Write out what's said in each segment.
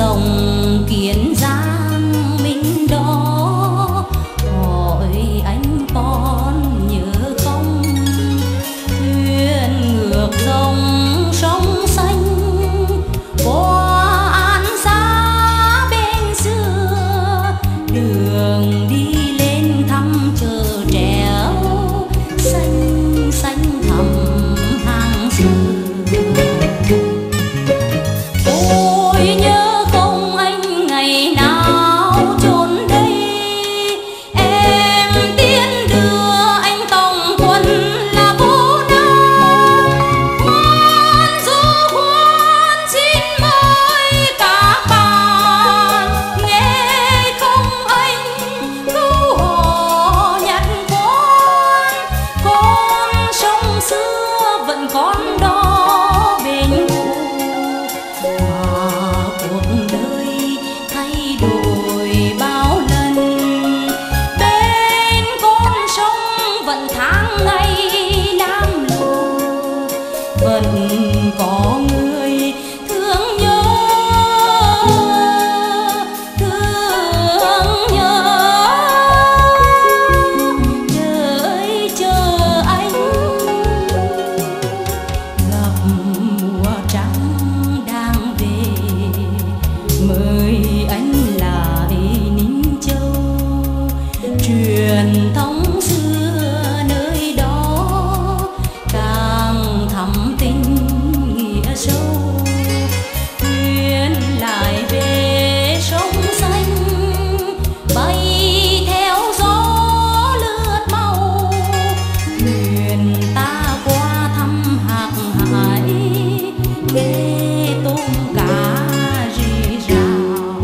dòng Kiến Giang mình đó, hỏi anh còn nhớ không? Thuyền ngược dòng sông xanh qua An Xá bên xưa, đường đi lên thăm chợ treo xanh xanh thẳm hàng xưa. Ôi nhớ không anh ngày nào chốn đây, em tiến đưa anh tòng quân là vô nam. Khoan du khoan xin mời các bạn, nghe không anh câu hò nhặt con sông xưa vẫn còn đó bên cũ. Cuộc đời thay đổi bao lần, bên con sông vẫn tháng ngày lam lù, vẫn có người thương nhớ đợi chờ anh. Gặp mùa trắng đang về, mời anh lại Ninh Châu, truyền thống xưa nơi đó càng thắm tình nghĩa sâu. Thuyền lại về sông xanh, bay theo gió lướt mau, thuyền ta qua thăm Hạc Hải, nghe tôm cá rì rào.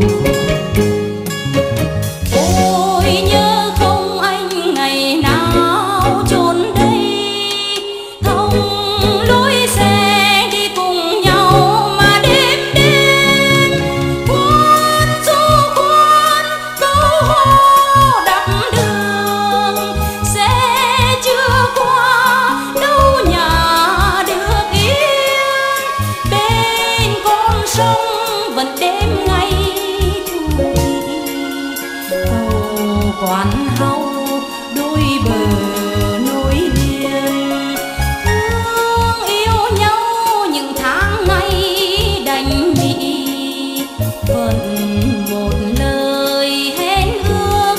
Ôi nhớ không anh ngày nào chốn đây, thông lối xe đi cùng nhau mà đêm đến. Khoan du khoan câu hò đắp đường, xe chưa qua đâu nhà được yên. Bên con sông vẫn đêm ngày thu thủy, cầu quán hau đôi bờ nối liền. Thương yêu nhau những tháng ngày đành mị, vẫn một lời hẹn ước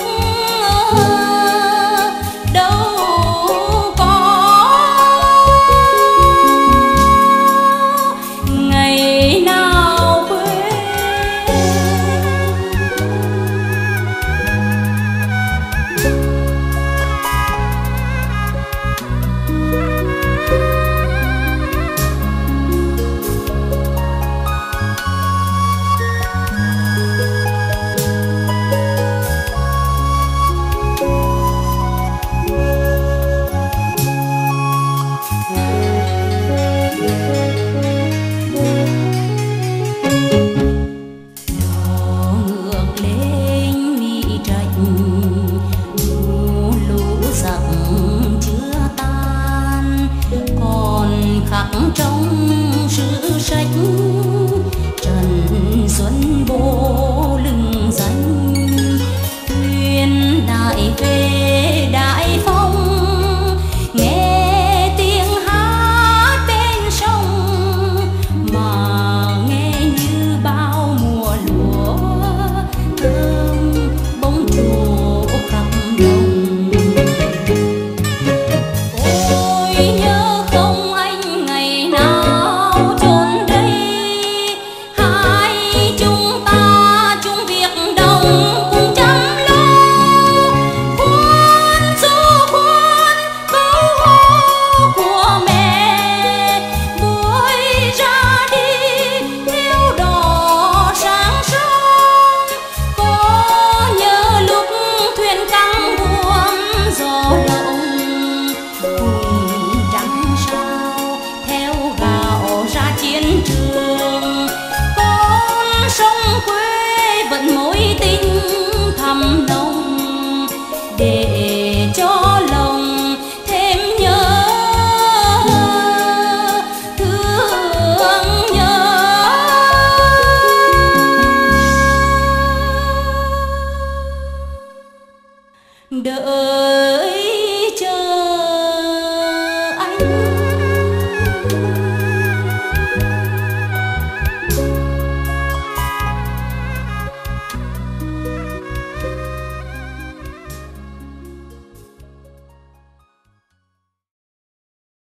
đâu có ngày nào quên. đợi